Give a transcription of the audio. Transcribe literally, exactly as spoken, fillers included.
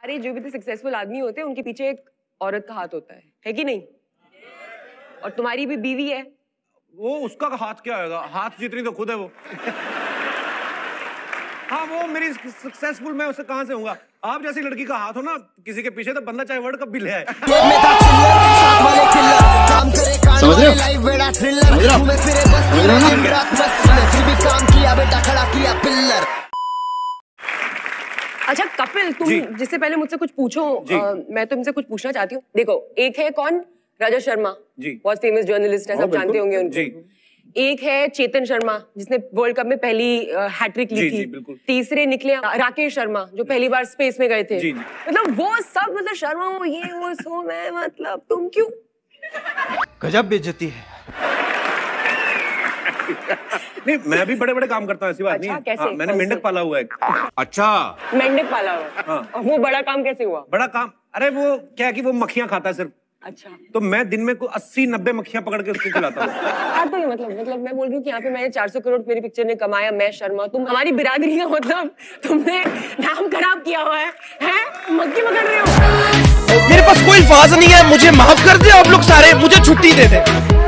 सारे जो भी सक्सेसफुल आदमी होते हैं उनके पीछे एक औरत का हाथ होता है, है कि नहीं? और तुम्हारी भी बीवी है। वो उसका हाथ क्या होगा? हाथ जितनी तो खुद है वो। हाँ वो मेरी सक्सेसफुल, मैं उससे कहां से होऊंगा? आप जैसी लड़की का हाथ हो ना किसी के पीछे तो बंदा चाहे वर्ल्ड कप भी ले आए। समझ रहे हो? समझ रहे हो? अच्छा कपिल, तुम जिससे पहले मुझसे कुछ पूछो, आ, मैं तुमसे कुछ पूछना चाहती हूँ। देखो, एक है कौन? राजा शर्मा, बहुत फेमस जर्नलिस्ट है, सब जानते होंगे उनको। एक है चेतन शर्मा जिसने वर्ल्ड कप में पहली हैट्रिक ली थी। तीसरे निकले राकेश शर्मा जो पहली बार स्पेस में गए थे। मतलब वो सब, मतलब शर्मा वो ये वो सो मैं, मतलब तुम क्यों? गजब बेइज्जती है। नहीं मैं भी बड़े बड़े काम करता हूँ, ऐसी बात अच्छा, नहीं है। कैसे? हाँ, मैंने मेंढक पाला हुआ है। अच्छा, मेंढक पाला हुआ। हाँ। और वो बड़ा काम कैसे हुआ? बड़ा काम, अरे वो क्या है कि वो मक्खियां खाता है सिर्फ। अच्छा, तो मैं दिन में को अस्सी नब्बे मक्खियां पकड़ के उसको खिलाता हूँ। हाँ तो ये मतलब मतलब मैं बोल रही हूँ कि यहाँ पे मैंने चार सौ करोड़ मेरी पिक्चर ने कमाया, मैं शर्मा, तुम हमारी बिरादरी का मतलब तुमने नाम खराब किया हुआ है, हैं? मक्खी पकड़ रहे हो। मेरे पास कोई अल्फाज नहीं है, मुझे माफ कर दे आप लोग सारे, मुझे छुट्टी दे दे।